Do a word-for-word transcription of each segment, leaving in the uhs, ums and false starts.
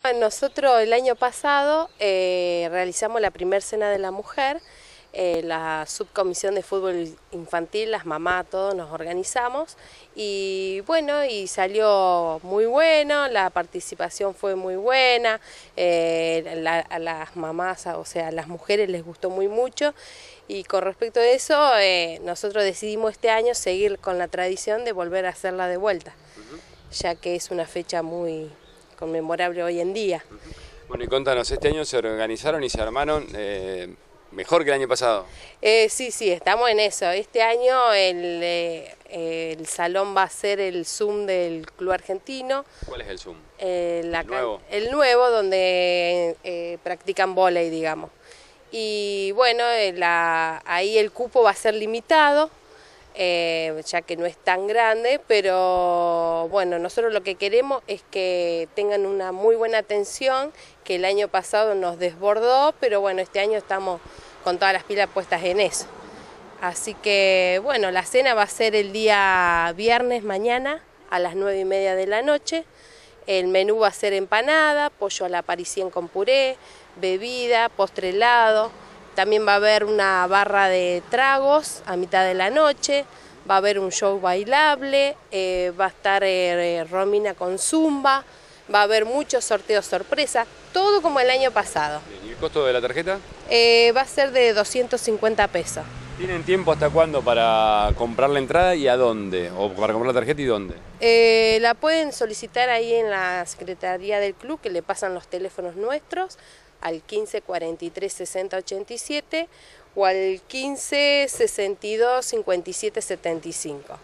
Nosotros el año pasado eh, realizamos la primer cena de la mujer, eh, la subcomisión de fútbol infantil, las mamás, todos nos organizamos y bueno, y salió muy bueno, la participación fue muy buena, eh, la, a las mamás, o sea, a las mujeres les gustó muy mucho y con respecto a eso eh, nosotros decidimos este año seguir con la tradición de volver a hacerla de vuelta, uh-huh. ya que es una fecha muy conmemorable hoy en día. Bueno, y contanos, este año se organizaron y se armaron eh, mejor que el año pasado. Eh, sí, sí, estamos en eso. Este año el, eh, el salón va a ser el Zoom del Club Argentino. ¿Cuál es el Zoom? Eh, la ¿El nuevo? El nuevo, donde eh, practican vóley, digamos. Y bueno, la, ahí el cupo va a ser limitado. Eh, ya que no es tan grande, pero bueno, nosotros lo que queremos es que tengan una muy buena atención, que el año pasado nos desbordó, pero bueno, este año estamos con todas las pilas puestas en eso. Así que bueno, la cena va a ser el día viernes mañana a las nueve y media de la noche. El menú va a ser empanada, pollo a la parisien con puré, bebida, postre helado. También va a haber una barra de tragos a mitad de la noche, va a haber un show bailable, eh, va a estar eh, Romina con zumba, va a haber muchos sorteos sorpresa, todo como el año pasado. ¿Y el costo de la tarjeta? Eh, va a ser de doscientos cincuenta pesos. ¿Tienen tiempo hasta cuándo para comprar la entrada y a dónde? ¿O para comprar la tarjeta y dónde? Eh, la pueden solicitar ahí en la Secretaría del Club, que le pasan los teléfonos nuestros, al quince cuarenta y tres sesenta ochenta y siete o al quince sesenta y dos cincuenta y siete setenta y cinco.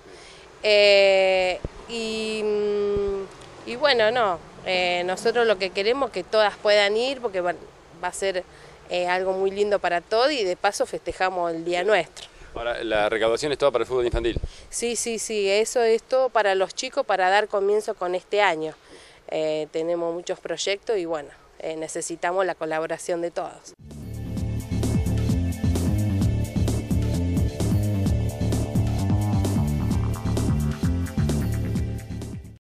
Eh, y, y bueno, no, eh, nosotros lo que queremos es que todas puedan ir porque va, va a ser eh, algo muy lindo para todos y de paso festejamos el día nuestro. Ahora, ¿la recaudación es toda para el fútbol infantil? Sí, sí, sí, eso es todo para los chicos para dar comienzo con este año. Eh, tenemos muchos proyectos y bueno, Eh, necesitamos la colaboración de todos.